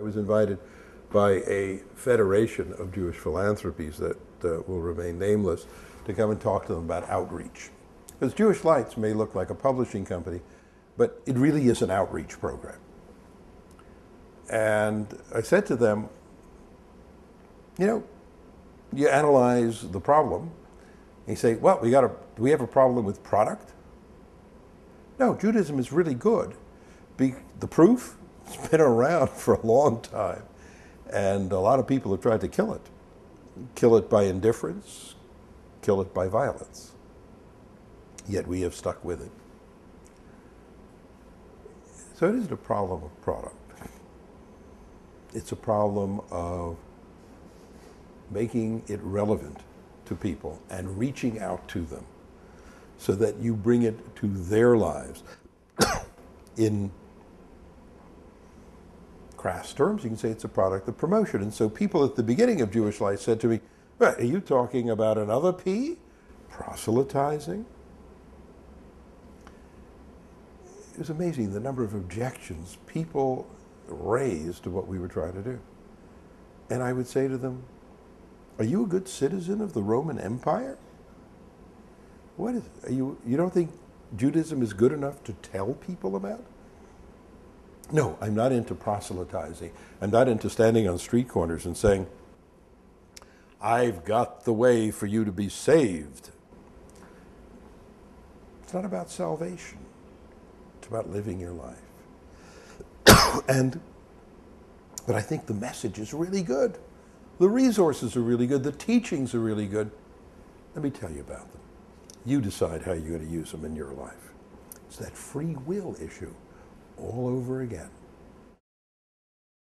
was invited by a federation of Jewish philanthropies that will remain nameless to come and talk to them about outreach. Because Jewish Lights may look like a publishing company, but it really is an outreach program. And I said to them, you know, you analyze the problem, and you say, well, do we have a problem with product? No, Judaism is really good. The proof, it's been around for a long time, and a lot of people have tried to kill it. Kill it by indifference, kill it by violence. Yet we have stuck with it. So it isn't a problem of product. It's a problem of making it relevant to people and reaching out to them so that you bring it to their lives. In crass terms, you can say it's a product of promotion. And so people at the beginning of Jewish Life said to me, well, are you talking about another P? Proselytizing? It was amazing the number of objections people raised to what we were trying to do. And I would say to them, are you a good citizen of the Roman Empire? What is it? You don't think Judaism is good enough to tell people about? No, I'm not into proselytizing. I'm not into standing on street corners and saying, I've got the way for you to be saved. It's not about salvation. It's about living your life. But I think the message is really good. The resources are really good. The teachings are really good. Let me tell you about them. You decide how you're going to use them in your life. It's that free will issue all over again.